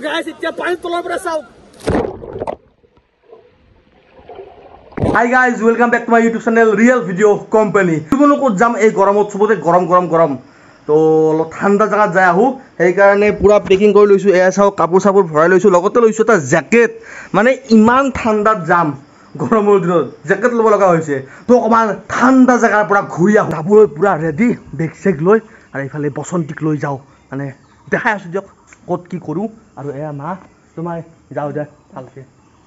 Guys এতিয়া পানীৰ তলৰ পৰা চাওক Hi guys, welcome back to my YouTube channel Real Video Company. तुमनो को जाम ए गरमत सबते गरम तो ठंडा जगह जाय आहु हे कारणे पूरा पैकिंग কৰি লৈছো এয়া চাও কাপোৰ সাপোৰ ভৰাই লৈছো লগতে লৈছো এটা জ্যাকেট মানে ইমান ঠান্ডাত যাম গৰমৰ দিনত জ্যাকেট লব লগা হৈছে তো অমান ঠান্ডা জায়গাৰ পৰা ঘূৰি আহু যাবলৈ পুৰা ৰেডি বেগ চেক লৈ আৰু ইফালে বসন্তিক লৈ যাও মানে দেখাই আছো দিয়ক কত কি কৰো আৰু এয়া মা তোমাৰ যাও দে ভালকে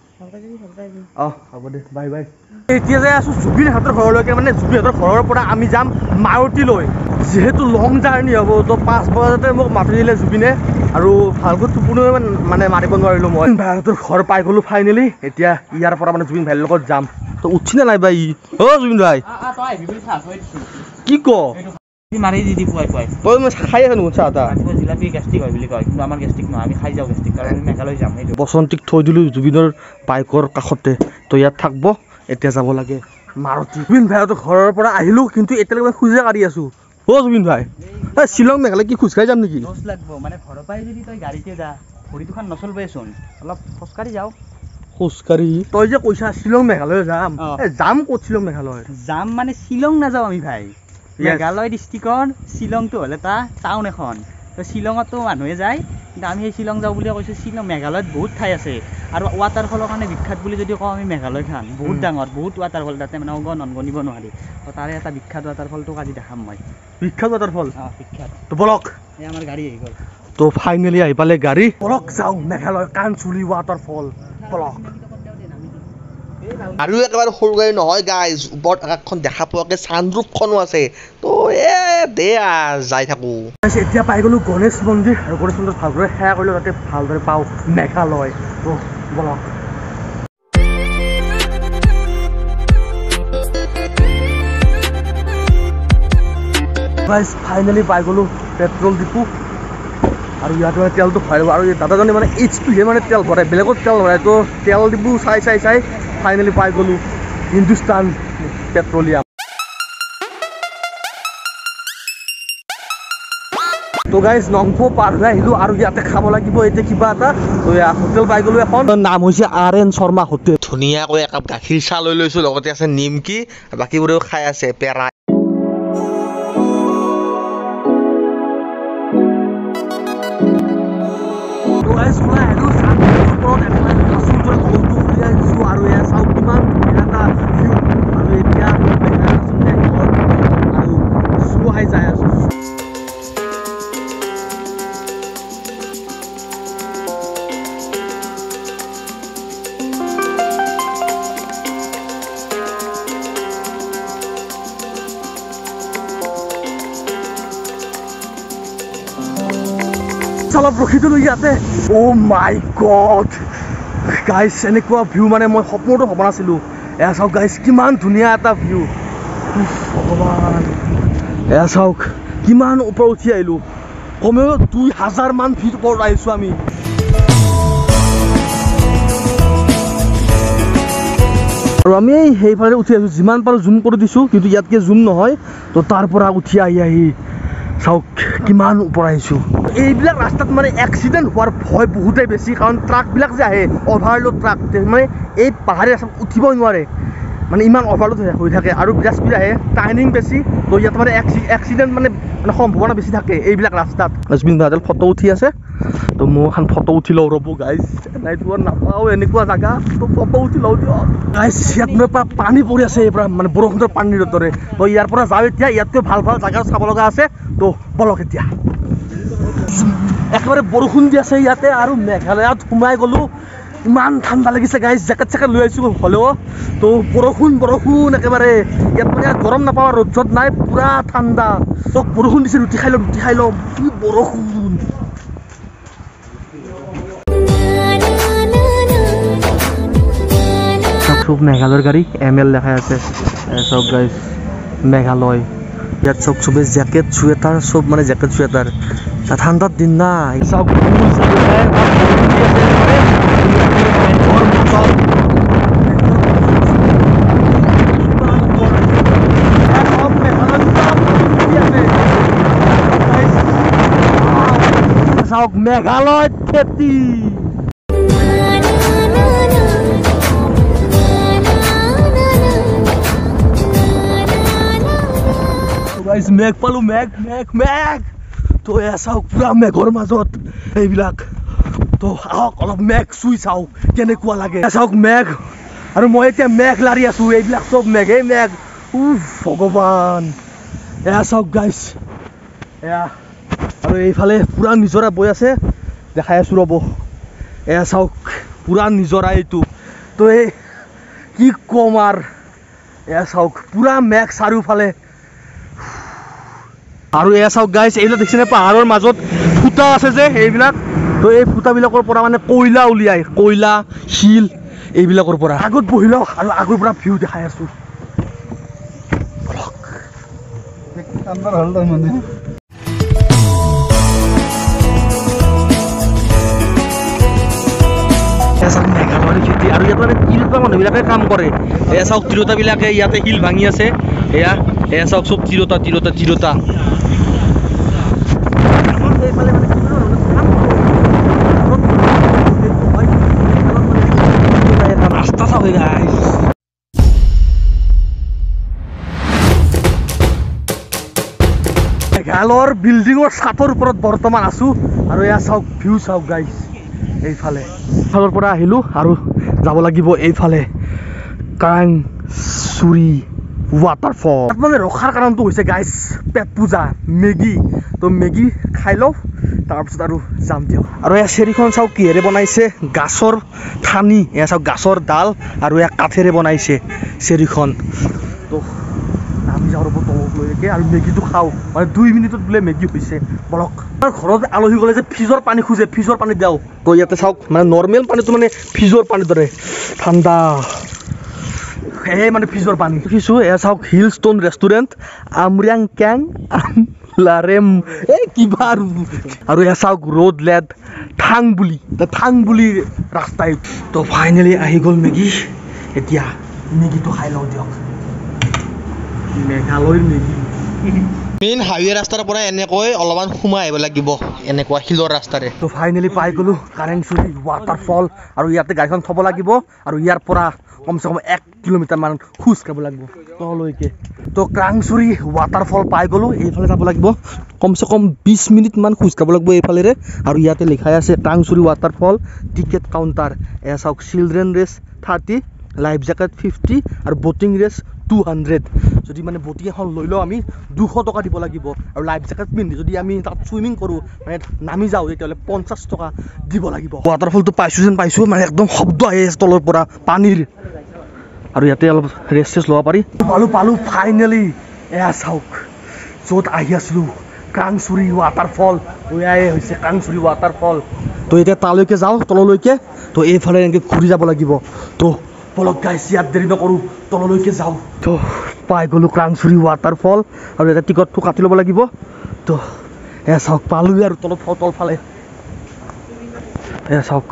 হ'ব দে বাই বাই এতিয়া যে আছো জুবিন হাতৰ ঘৰলৈকে মানে জুবিন হাতৰ ঘৰৰ পৰা আমি যাম মাৰুতি লৈ যেহেতু লং জাৰ্নি হ'ব তো 5 বজাতে মোক মাতি দিলে জুবিনে আৰু ভালকৈ টোপনি মানে মাৰিব নোৱাৰিলো মই ভাৰতৰ ঘৰ পাই গলো ফাইনেলি এতিয়া ইয়াৰ পৰা মানে জুবিন ভাইৰ লগত যাম তো উঠি না নাই বাই অ জুবিন ভাই তই বিবিল খা থৈ দিছো কি ক মাৰি দি পুৱাই তই মই খাই আছো চাহ এটা জিলাপি গেষ্টিক হয় বুলি কয় কিন্তু আমাৰ গেষ্টিক নহয় আমি খাই যাওঁ গেষ্টিক কাৰণ আমি মেঘালয় যাম এইটো বসন্তিক থৈ দিলো জুবিনৰ বাইকৰ কাষতে তো ইয়াত থাকব এতিয়া যাব লাগে মাৰুতি জুবিন ভাইৰ ঘৰৰ পৰা আহিলো কিন্তু এতিয়ালৈকে খুজে কাঢ়ি আছো ও জুবিন ভাই শিলং মেঘালয় কি খুজকাই যাম নেকি দছ লাগব মানে ঘৰৰ পৰাই যদি তই গাড়ীতে যা ভৰিটোখন নচলবেচোন অলপ খোজকাঢ়ি যাও খোজকাঢ়ি তই যে কৈছা শিলং মেঘালয় যাম যাম ক'ত শিলং মেঘালয় যাম মানে শিলং নাযাওঁ আমি ভাই মেঘালয় ডিষ্ট্ৰিক্টৰ শিলংটো হ'লে এটা টাউন এখন তো শিলঙতো মানুহে যায় কিন্তু আমি সেই শিলং যাওঁ বুলি কৈছোঁ শিলং মেঘালয়ত বহুত ঠাই আছে আৰু ৱাটাৰফলৰ কাৰণে বিখ্যাত বুলি যদি কওঁ আমি মেঘালয়খন বহুত ডাঙৰ বহুত ৱাটাৰফল তাতে মানে গণিব নোৱাৰি তো তাৰে এটা বিখ্যাত ৱাটাৰফলটোক আজি দেখাম মই বিখ্যাত ৱাটাৰফল বিখ্যাত তো বলক এই আমাৰ গাড়ী আহি গ'ল তো ফাইনেলি আহি পালে গাড়ী বলক যাওঁ মেঘালয় কাঞ্চুলি ৱাটাৰফল বলক আৰু একেবাৰে সৰু গাড়ী নহয় গাইজ ওপৰত আকাশখন দেখা পোৱাকৈ চানৰুফখনো আছে তো দে যাই থাকোঁ এতিয়া পাই গ'লো গণেশ মন্দিৰ আৰু গণেশ মন্দিৰ ভালদৰে সেৱা কৰিলোঁ যাতে ভালদৰে পাওঁ মেঘালয় তো বলক গাইজ ফাইনেলি পাই গ'লো পেট্ৰল ডিপু আৰু ইয়াতে মানে তেলটো ভৰাই ল'ব আৰু দাদাজনে মানে এইচপিহে মানে তেল ভৰাই বেলেগত তেল ভৰাই তো তেল ডিপু চাই ফাইনেলি পাই গ'লো হিন্দুস্তান পেট্ৰলিয়াম তো গাইজ নংপো পাৰ হৈ আহিলোঁ আৰু ইয়াতে খাব লাগিব এতিয়া কিবা এটা তো হোটেল পাই গ'লো এখন নাম হৈছে RN শৰ্মা হোটেল ধুনীয়াকৈ একাপ গাখীৰ চাহ লৈ লৈছোঁ লগতে আছে নিমকি বাকীবোৰেও খাই আছে পেৰা আৰু এয়া চাওক কিমান এটা ভিউ আৰু এতিয়া আৰু চুৱাই যাই আছো অলপ ৰখি দিলোঁ ইয়াতে অ' মাই গড গাইজ এনেকুৱা ভিউ মানে মই সপোনতো ভবা নাছিলোঁ এয়া চাওক গাইজ কিমান ধুনীয়া এটা ভিউ ভগৱান এয়া চাওক কিমান ওপৰত উঠি আহিলোঁ কমেও 2000 মান ফিট ওপৰত আহিছোঁ আমি আৰু আমি সেইফালে উঠি আহিছোঁ যিমান পাৰোঁ জুম কৰি দিছোঁ কিন্তু ইয়াতকৈ জুম নহয় তো তাৰ পৰা উঠি আহি চাওক কিমান ওপৰত আহিছোঁ এইবিলাক ৰাস্তাত মানে এক্সিডেণ্ট হোৱাৰ ভয় বহুতেই বেছি কাৰণ ট্ৰাকবিলাক যে আহে অভাৰলোড ট্ৰাক মানে এই পাহাৰীয়া ৰাস্তাত উঠিবই নোৱাৰে মানে ইমান অভাৰলোড হৈ থাকে আৰু বিৰাট স্পীড আহে টাৰ্ণিং বেছি তো ইয়াত মানে এক্সিডেণ্ট মানে সম্ভাৱনা বেছি থাকে এইবিলাক ৰাস্তাত জুবিন ভাইৰ ফটো উঠি আছে তো মই এখন ফটো উঠি লওঁ ৰ'ব গাইজ নাইতো নাপাওঁ এনেকুৱা জেগা তো ফটো উঠি লওঁ দিয়ক গাইজ ইয়াত মোৰ পৰা পানী পৰি আছে এই পৰা মানে বৰষুণৰ পানীৰ দৰে তো ইয়াৰ পৰা যাওঁ এতিয়া ইয়াতকৈ ভাল জেগা চাব লগা আছে তো বলক এতিয়া একেবাৰে বৰষুণ দি আছে ইয়াতে আৰু মেঘালয়ত সোমাই গ'লোঁ ইমান ঠাণ্ডা লাগিছে গাইজ জেকেট চেকেট লৈ আহিছোঁ হ'লেও তো বৰষুণ একেবাৰে ইয়াত মানে গৰম নাপাওঁ ৰ'দ চ'দ নাই পূৰা ঠাণ্ডা তো বৰষুণ দিছে ৰুটি খাই লওঁ কি বৰষুণ চব মেঘালয়ৰ গাড়ী ML দেখাই আছে চব গাইজ মেঘালয় ইয়াত চবে জেকেট চুৱেটাৰ চব মানে জেকেট চুৱেটাৰ ঠাণ্ডাৰ দিন নাই চাওক চাওক মেঘালয় খেতি মেঘ পালো মেঘ মেঘ মেঘ তো এয়া চাওক পুৰা মেঘৰ মাজত এইবিলাক তো আহক অলপ মেঘ চুই চাওঁ কেনেকুৱা লাগে চাওক মেঘ আৰু মই এতিয়া মেঘ লাৰি আছো এইবিলাক চব মেঘেই মেঘ উফ ভগৱান এয়া চাওক গাইছ এয়া আৰু এইফালে পুৰা নিজৰা বৈ আছে দেখাই আছো ৰ'ব এয়া চাওক পুৰা নিজৰা এইটো তো এই কি কম আৰু এয়া চাওক পুৰা মেঘ চাৰিওফালে আৰু এয়া চাওক গাইছ এইবিলাক দেখিছেনে পাহাৰৰ মাজত ফুটা আছে যে এইবিলাক তো এই ফুটাবিলাকৰ পৰা মানে কয়লা উলিয়াই কয়লা শিল এইবিলাকৰ পৰা আগত বহি লওক আৰু আগৰ পৰা ভিউ দেখাই আছো মেঘালয়ৰ খেতি আৰু ইয়াত মানে তিৰোতা মানুহবিলাকে কাম কৰে এয়া চাওক তিৰোতাবিলাকে ইয়াতে শিল ভাঙি আছে এয়া এয়া চাওক চব তিৰোতা তিৰোতা তিৰোতা ৰাস্তা চাওক গাইছ মেঘালয়ৰ বিল্ডিঙৰ ছাতৰ ওপৰত বৰ্তমান আছো আৰু এয়া চাওক ভিউ চাওক গাইছ এইফালে ফালৰ পৰা আহিলো আৰু যাব লাগিব এইফালে কাংচুৰি ৱাটাৰফল তাত মানে ৰখাৰ কাৰণটো হৈছে গাইছ পেট পূজা মেগী তো মেগী খাই লওঁ তাৰপিছত আৰু যাম দিয়ক আৰু এয়া চেৰিখন চাওক কিহেৰে বনাইছে গাছৰ ঠানি এয়া চাওক গাছৰ ডাল আৰু এয়া কাঠেৰে বনাইছে চেৰিখন তো আমি যাওঁ ৰ'ব তললৈকে আৰু মেগীটো খাওঁ মানে 2 মিনিটত বোলে মেগী হৈছে বলক ঘৰত আলহী গ'লে যে ফ্ৰিজৰ পানী খোজে ফ্ৰিজৰ পানী দিওঁ তো ইয়াতে চাওক মানে নৰ্মেল পানীটো মানে ফ্ৰিজৰ পানীৰ দৰে ঠাণ্ডা এই মানে ফ্ৰিজৰ পানী দেখিছোঁ এয়া চাওক হিল ষ্ট'ন ৰেষ্টুৰেণ্ট আমৰিয়াং কেং লাৰেম এই কিবা আৰু এয়া চাওক ৰোড লেড থাং বুলি ৰাস্তাই তো ফাইনেলি আহি গ'ল মেগী এতিয়া মেগীটো খাই লওঁ দিয়ক মেঘালয়ৰ মেগী মেইন হাইৱে ৰাস্তাৰ পৰা এনেকৈ অলপমান সোমাই আহিব লাগিব এনেকুৱা শিলৰ ৰাস্তাৰে তো ফাইনেলি পাই গ'লো কাৰেংচুৰি ৱাটাৰফল আৰু ইয়াতে গাড়ীখন থ'ব লাগিব আৰু ইয়াৰ পৰা কমচে কম 1 কিলোমিটাৰ মান খোজ কাঢ়িব লাগিব তললৈকে তো কাৰেংচুৰি ৱাটাৰফল পাই গ'লো এইফালে যাব লাগিব কমচে কম 20 মিনিট মান খোজ কাঢ়িব লাগিব এইফালেৰে আৰু ইয়াতে লিখাই আছে কাৰেংচুৰি ৱাটাৰফল টিকেট কাউণ্টাৰ এয়া চাওক চিলড্ৰেন ৰেচ 30 লাইফ জেকেট 50 আৰু বটিং ৰেচ 200 যদি মানে বটি এখন লৈ লওঁ আমি 200 টকা দিব লাগিব আৰু লাইফ জেকেট পিন্ধি যদি আমি তাত চুইমিং কৰোঁ মানে নামি যাওঁ তেতিয়াহ'লে 50 টকা দিব লাগিব ৱাটাৰফলটো পাইছোঁ মানে একদম শব্দ আহি আছে তলৰ পৰা পানীৰ আৰু ইয়াতে অলপ ৰেষ্ট ল'ব পাৰি পালোঁ ফাইনেলি এয়া চাওক য'ত আহি আছিলোঁ কাংচুৰি ৱাটাৰফল এয়াই হৈছে কাংচুৰি ৱাটাৰফল তো এতিয়া তালৈকে যাওঁ তললৈকে তো এইফালে এনেকৈ ঘূৰি যাব লাগিব তো বলক গাইছ ইয়াত দেৰি নকৰোঁ তললৈকে যাওঁ তো পাই গ'লোঁ কাংচুৰি ৱাটাৰফল আৰু এটা টিকটটো কাটি ল'ব লাগিব তো এয়া চাওক পালোঁগৈ আৰু তলফালে এয়া চাওক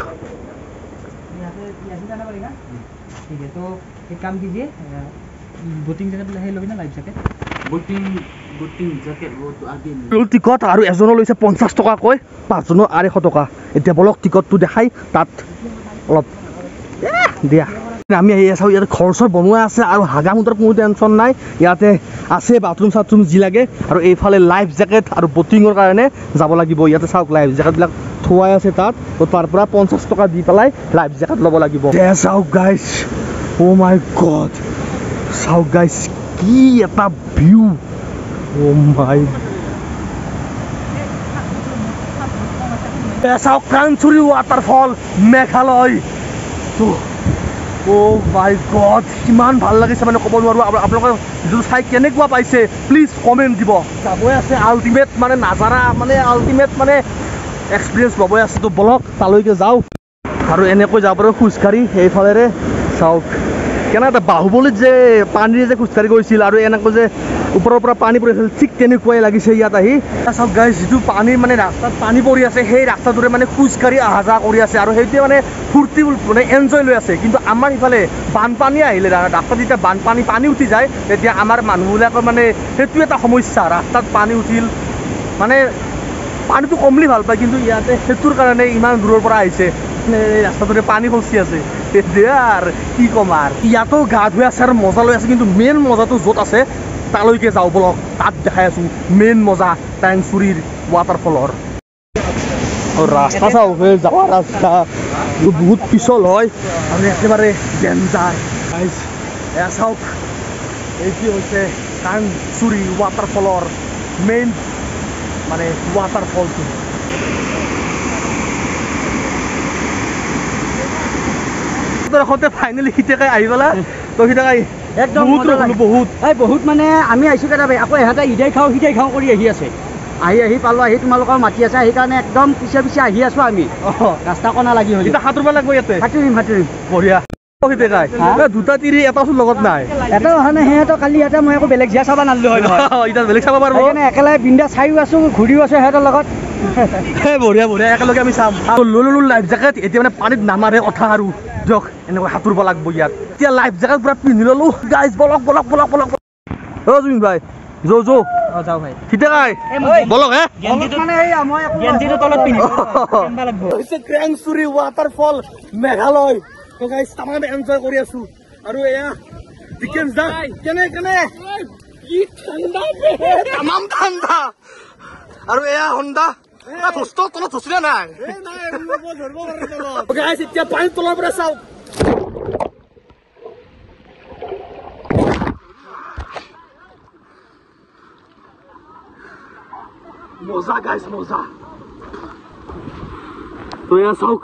টিকট আৰু এজনৰ লৈছে 50 টকাকৈ 5জনৰ 250 টকা এতিয়া বলক টিকটটো দেখাই তাত অলপ দিয়া আমি আহি আছোঁ ইয়াতে ঘৰ চৰ বনোৱা আছে আৰু হাগা মুতাৰ কোনো টেনশ্যন নাই ইয়াতে আছে বাথৰুম চাথৰুম যি লাগে আৰু এইফালে লাইফ জেকেট আৰু বটিঙৰ কাৰণে যাব লাগিব ইয়াতে চাওক লাইফ জেকেটবিলাক থোৱাই আছে তাত তাৰ পৰা 50 টকা দি পেলাই লাইফ জেকেট ল'ব লাগিব চাওক গাইছ অ' মাই গড চাওক গাইছ কি এটা ভিউ অ' মাই চাওক কাংচুৰি waterfall Meghalaya oh' my god কিমান ভাল লাগিছে মানে ক'ব নোৱাৰোঁ আৰু আপোনালোকে ভিডিঅ'টো চাই কেনেকুৱা পাইছে প্লিজ কমেণ্ট দিব যাবই আছে আল্টিমেট মানে নাজাৰা মানে আল্টিমেট মানে এক্সপিৰিয়েঞ্চ ল'বই আছে তো বলক তালৈকে যাওঁ আৰু এনেকৈ যাব পাৰোঁ খোজকাঢ়ি সেইফালেৰে চাওক কেনে এটা বাহুবলীত যে পানীৰে যে খোজকাঢ়ি গৈছিল আৰু এনেকৈ যে ওপৰৰ পৰা পানী পৰি আছিল ঠিক তেনেকুৱাই লাগিছে ইয়াত আহি চাওক গাইছ যিটো পানী মানে ৰাস্তাত পানী পৰি আছে সেই ৰাস্তাটোৰে মানে খোজকাঢ়ি অহা যোৱা কৰি আছে আৰু সেইটোৱে মানে ফূৰ্তি মানে এনজয় লৈ আছে কিন্তু আমাৰ ইফালে বানপানী আহিলে ৰাস্তাত যেতিয়া পানী উঠি যায় তেতিয়া আমাৰ মানুহবিলাকৰ মানে সেইটো এটা সমস্যা ৰাস্তাত পানী উঠিল মানে পানীটো কমলি ভাল পায় কিন্তু ইয়াতে সেইটোৰ কাৰণে ইমান দূৰৰ পৰা আহিছে এই ৰাস্তাটোৰে পানী খচি আছে দেয়াৰ কি ক'ম আৰু ইয়াতো গা ধুই আছে আৰু মজা লৈ আছে কিন্তু মেইন মজাটো য'ত আছে তালৈকে যাওঁ বলক তাত দেখাই আছোঁ মেইন মজা টেংচুৰীৰ ৱাটাৰফলৰ ৰাস্তা চাওঁ যাৱা ৰাস্তা বহুত পিছল হয় আৰু একেবাৰে ডেঞ্জাৰ এয়া চাওক এইটো হৈছে টেংচুৰী ৱাটাৰফলৰ মেইন মানে ৱাটাৰফলটো এখনতে ফাইনেলি সিটেকাই আহি পেলা তো সিটেকাই একদম বহুত মানে আমি আহিছোঁ কেইটা আকৌ ইহঁতে ইদাই খাওঁ কৰি আহি আছে আহি পালোঁ আহি তোমালোকৰ মাতি আছে সেইকাৰণে একদম পিছে আহি আছোঁ আমি ৰাস্তা কণা লাগি হ'ল এতিয়া সাঁতুৰিব লাগিব ইয়াতে সাঁতুৰিম বঢ়িয়া সিটেকাই দুটা তিৰি এটা লগত নাই এটা অহা নাই সিহঁতৰ কালি ইয়াতে মই আকৌ বেলেগ জিয়া চাব নানিলোঁ হয় নহয় এতিয়া বেলেগ চাব পাৰিব একেলগে বিন্দা চাইও আছোঁ ঘূৰিও আছোঁ সিহঁতৰ লগত বঢ়িয়া একেলগে আমি চাম ল'লো লাইফ জেকেট এতিয়া মানে পানীত নামাৰে কথা আৰু দিয়ক এনেকৈ সাঁতুৰিব লাগিব ইয়াত এতিয়া লাইফ জেকেট পুৰা পিন্ধি ল'লো গাইজ বলক অ' জুবিন ভাই যাওঁ যাওঁ ভাই সিটেকাই বলক হে টেংচুৰী ৱাটাৰফল মেঘালয় গাইজ তামাম এনজয় কৰি আছো আৰু এয়া কেনে তামাম ঠাণ্ডা আৰু এয়া হণ্ডা তলত ধচিলে নাই এতিয়া পানীৰ তলৰ পৰা চাওক মজা গাইজ মজা তো এয়া চাওক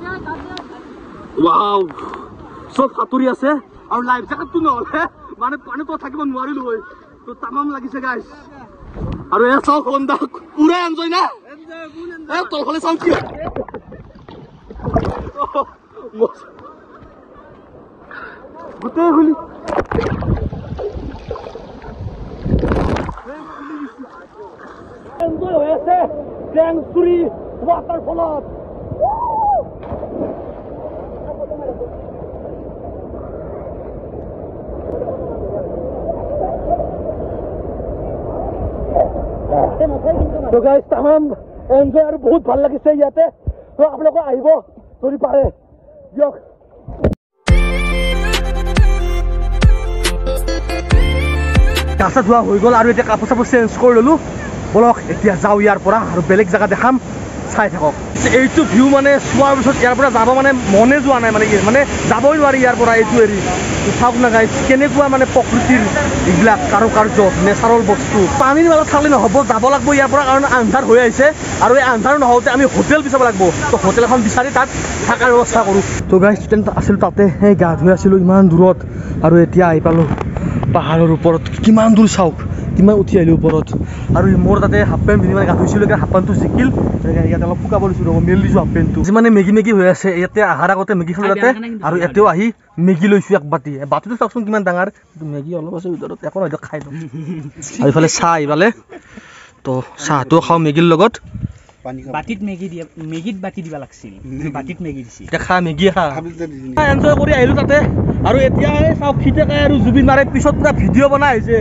ৱাও চব সাঁতুৰি আছে আৰু লাইফ জেকেটটো নহ'লে মানে পানীতো থাকিব নোৱাৰিলো হয় তো তামাম লাগিছে গাইজ আৰু এয়া চাওক হণ্ডা পুৰা এনজয় না তলফালে চাওক কি গোটেই খুলি এনজয় হৈ আছে টেংচুৰী ৱাটাৰফলত তো গাইজ তামাম এনজয় আৰু বহুত ভাল লাগিছে ইয়াতে তো আপোনালোকে আহিব যদি পাৰে দিয়ক গা চা ধোৱা হৈ গ'ল আৰু এতিয়া কাপোৰ চাপোৰ চেঞ্জ কৰি ল'লোঁ বলক এতিয়া যাওঁ ইয়াৰ পৰা আৰু বেলেগ জেগা দেখাম চাই থাকক এইটো ভিউ মানে চোৱাৰ পিছত ইয়াৰ পৰা যাব মানে মনে যোৱা নাই মানে যাবই নোৱাৰি ইয়াৰ পৰা এইটো এৰি চাওক না গাইজ কেনেকুৱা মানে প্ৰকৃতিৰ এইবিলাক কাৰুকাৰ্য নেচাৰেল বস্তু পানীৰ মাজত থাকলে নহ'ব যাব লাগিব ইয়াৰ পৰা কাৰণ আন্ধাৰ হৈ আহিছে আৰু এই আন্ধাৰ নহওঁতে আমি হোটেল বিচাৰিব লাগিব তো হোটেল এখন বিচাৰি তাত থকাৰ ব্যৱস্থা কৰোঁ তো গাইজ আছিল তাতে সেই গা ধুই আছিলোঁ ইমান দূৰত আৰু এতিয়া আহি পালোঁ পাহাৰৰ ওপৰত কিমান দূৰ চাওক কিমান উঠি আহিলোঁ ওপৰত আৰু মোৰ তাতে হাফ পেণ্ট পিন্ধি মানে গা ধুইছিলোঁ হাফ পেণ্টটো জিকিল ইয়াতে অলপ শুকাব দিছোঁ মেলি দিছোঁ হাফ পেণ্টটো যিমানে মেগী হৈ আছে ইয়াতে অহাৰ আগতে মেগী খালোঁ তাতে আৰু ইয়াতেও আহি মেগী লৈছোঁ এক বাতিটো চাওকচোন কিমান ডাঙৰ মেগী অলপ আছে ভিতৰত একো নহয় খাই দিওঁ আৰু এইফালে চাহ আহিপালে তো চাহটো খাওঁ মেগীৰ লগত বাতিত মেগীত বাতি দিব লাগিছিল বাতিত মেগী দিছিল এতিয়া খা মেগী খা এনজয় কৰি আহিলোঁ তাতে আৰু এতিয়া চাওক সিটেকাই আৰু জুবিন মাৰে পিছত পুৰা ভিডিঅ' বনাই আহিছে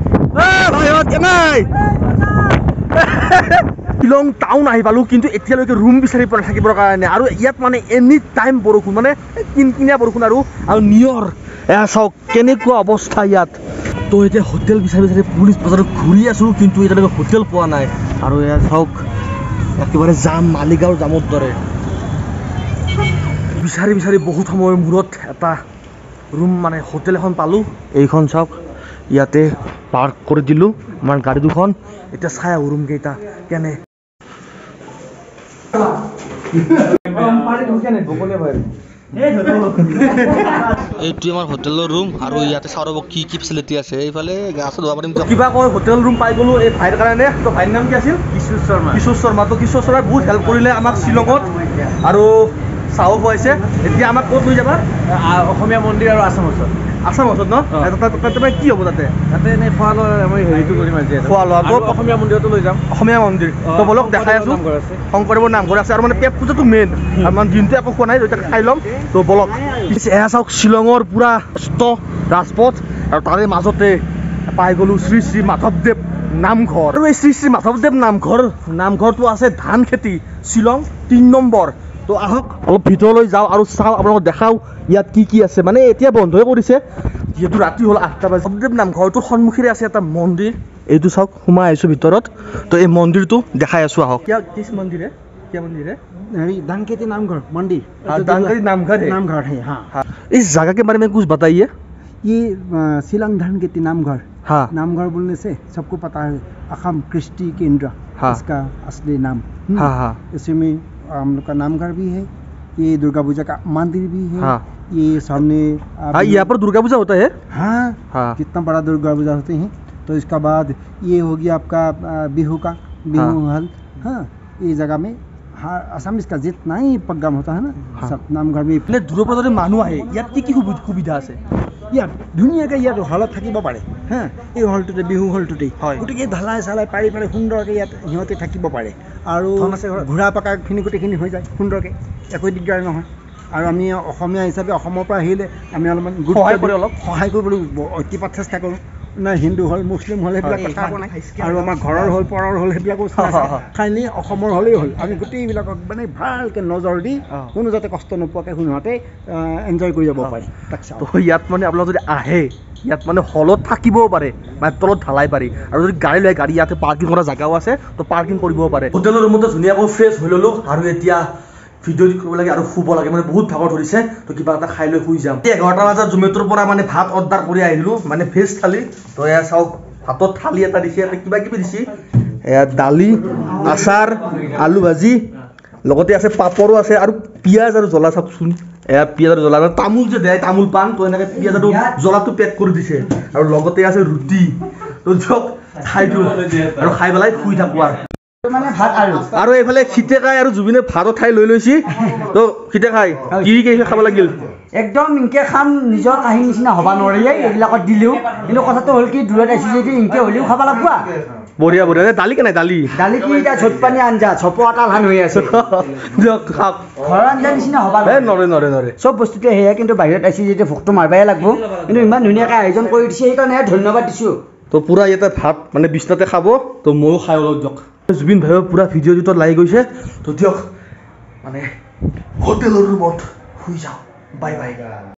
শ্বিলং টাউন আহি পালোঁ কিন্তু এতিয়ালৈকে ৰুম বিচাৰি পোৱা থাকিবৰ কাৰণে আৰু ইয়াত মানে এনি টাইম বৰষুণ মানে কিনকিনীয়া বৰষুণ আৰু নিয়ৰ এয়া চাওক কেনেকুৱা অৱস্থা ইয়াত তো এতিয়া হোটেল বিচাৰি পুলিচ বজাৰত ঘূৰি আছোঁ কিন্তু এতিয়ালৈকে হোটেল পোৱা নাই আৰু এয়া চাওক একেবাৰে জাম মালিগাঁৱৰ জামৰ দৰে বিচাৰি বহুত সময়ৰ মূৰত এটা ৰুম মানে হোটেল এখন পালোঁ এইখন চাওক ইয়াতে পাৰ্ক কৰি দিলোঁ আমাৰ গাড়ী দুখন এতিয়া চাই আহোঁ ৰুমকেইটা কেনে এইটোৱে আমাৰ হোটেলৰ ৰুম আৰু ইয়াতে চাওঁ ৰ'ব কি ফেচিলিটি আছে এইফালে গা চা ধুব পাৰিম কিবা কয় হোটেল ৰুম পাই গ'লোঁ এই ভাইৰ কাৰণে তো ভাইৰ নাম কি আছিল কিশোৰ শৰ্মা তো কিশোৰ শৰ্মাই বহুত হেল্প কৰিলে আমাক শ্বিলঙত আৰু চাহো খুৱাইছে এতিয়া আমাক ক'ত লৈ যাবা অসমীয়া মন্দিৰ আৰু আছামত ন তাতে কি হ'ব তাতে এনেই খোৱা লোৱা আমি হেৰিটো কৰিম আজি খোৱা লোৱা অসমীয়া মন্দিৰতো লৈ যাম অসমীয়া মন্দিৰ তো বলক দেখাই আছোঁ শংকৰদেৱৰ নামঘৰ আছে আৰু মানে পেট পূজাটো মেইন আৰু মানে দিনটো একো খোৱা নাই এতিয়া খাই ল'ম তো বলক এয়া চাওক শ্বিলঙৰ পূৰা ৰাজপথ আৰু তাৰে মাজতে পাই গ'লোঁ শ্ৰী শ্ৰী মাধৱদেৱ নামঘৰ আৰু এই শ্ৰী শ্ৰী মাধৱদেৱ নামঘৰটো আছে ধান খেতি শ্বিলং 3 নম্বৰ তো আহক অলপ ভিতৰলৈ যাওঁ আৰু চাওঁ আপোনালোকক দেখাওঁ ইয়াত কি আছে মানে এতিয়া বন্ধই কৰিছে যিহেতু ৰাতি হ'ল 8টা বাজি মাধৱদেৱ নামঘৰটোৰ সন্মুখেৰে আছে এটা মন্দিৰ এইটো চাওক সোমাই আহিছোঁ ভিতৰত তো এই মন্দিৰটো দেখাই আছোঁ আহক কিছ মন্দিৰ धानखेती नामघर मंदिर नामघर है हाँ इस जगह के बारे में कुछ बताइए ये शिलंग धानखेती नामघर हाँ नामघर बोलने से सबको पता है असम कृष्टि केंद्र हाँ इसका असली नाम हाँ हाँ इसमें हम लोग का नामघर भी है ये दुर्गा पूजा का मंदिर भी है हाँ ये सामने हाँ यहाँ पर दुर्गा पूजा होता है हाँ हाँ कितना बड़ा दुर्गा पूजा होते हैं तो इसका बाद ये हो गया आपका बिहू का बिहू हल हाँ ये जगह में हाँ असम इसका जितना ही प्रोग्राम होता है ना हाँ। सब नामघर में মানে দূৰৰ পৰা যদি মানুহ আহে ইয়াত কি সুবিধা আছে ইয়াত ধুনীয়াকৈ ইয়াত হলত থাকিব পাৰে হা এই হলটোতে বিহু হলটোতেই হয়। গোটেই ঢালাই চালাই পাৰি সুন্দৰকৈ ইয়াত সিহঁতে থাকিব পাৰে আৰু ধন আছে ঘৰত? ঘূৰা পকাখিনি গোটেইখিনি হৈ যায় সুন্দৰকৈ একো দিগদাৰ নহয় আৰু আমি অসমীয়া হিচাপে অসমৰ পৰা আহিলে আমি অলপমান সহায় কৰি অলপ। সহায় কৰিবলৈ অতিপাত চেষ্টা কৰোঁ না হিন্দু হ'ল মুছলিম হ'ল সেইবিলাক কথা কোৱা নাই আৰু আমাৰ ঘৰৰ হ'ল পৰৰ হ'ল সেইবিলাকো খালি অসমৰ হ'লেই হ'ল আমি গোটেইবিলাকক মানে ভালকৈ নজৰ দি কোনো যাতে কষ্ট নোপোৱাকৈ সিহঁতে এনজয় কৰি যাব পাৰে তাক চাওঁ। তো ইয়াত মানে আপোনালোক যদি আহে ইয়াত মানে হলত থাকিবও পাৰে মানে তলত ঢালাই পাৰি আৰু যদি গাড়ী লৈ গাড়ী ইয়াতে পাৰ্কিং কৰা জেগাও আছে তো পাৰ্কিং কৰিবও পাৰে হোটেলৰ ৰুমতে ধুনীয়াকৈ ফ্ৰেছ হৈ ল'লোঁ আৰু এতিয়া ভিডিঅ' এডিট কৰিব লাগে আৰু শুব লাগে মানে বহুত ভাগৰ ধৰিছে তো কিবা এটা খাই লৈ শুই যাম 11টা বজাত জমেটোৰ পৰা মানে ভাত অৰ্ডাৰ কৰি আহিলোঁ মানে ভেজ থালি তো এয়া চাওক ভাতৰ থালি এটা দিছে ইয়াতে কিবা কিবি দিছে এয়া দালি আচাৰ আলু ভাজি লগতে আছে পাপৰো আছে আৰু পিঁয়াজ আৰু জ্বলা চাওকচোন এয়া পিঁয়াজ আৰু জ্বলা তামোল যে দিয়ে তামোল পাণ তো এনেকৈ পিঁয়াজ আৰু জ্বলাটো পেক কৰি দিছে আৰু লগতে আছে ৰুটি তো দিয়ক খাই দিওঁ আৰু খাই পেলাই শুই থাকোঁ মানে ভাত আৰু এইফালে খিতে খাই আৰু জুবিনে ভাতৰ ঠাই লৈ লৈছি তো খিতে খাই কি খাব লাগিল একদম ইনকে খাম নিজৰ কাহিনী নিচিনা হ'ব নোৱাৰে এইবিলাকত দিলেও কিন্তু কথাটো হ'ল কি দূৰত আহিছোঁ যদি ইনকে হ'লেও খাব লাগিব বঢ়িয়া বঢ়িয়া দালি কেনে দালি দালি কি এতিয়া ঝট পানী আঞ্জা চপ এটা ধান হৈ আছে দিয়ক খাওক ঘৰৰ আঞ্জা নিচিনা হ'ব নৰে চব বস্তুতে সেয়া কিন্তু বাহিৰত আহিছোঁ যেতিয়া ভোকটো মাৰিবই লাগিব কিন্তু ইমান ধুনীয়াকৈ আয়োজন কৰি দিছে সেইকাৰণে ধন্যবাদ দিছোঁ তো পুৰা ইয়াতে ভাত মানে বিচনাতে খাব তো ময়ো খাই অলপ দিয়ক জুবিন ভাইৰ পুৰা ভিডিঅ' এডিটত লাগি গৈছে তো দিয়ক মানে হোটেলৰ ৰুমত শুই যাওঁ বাই বাই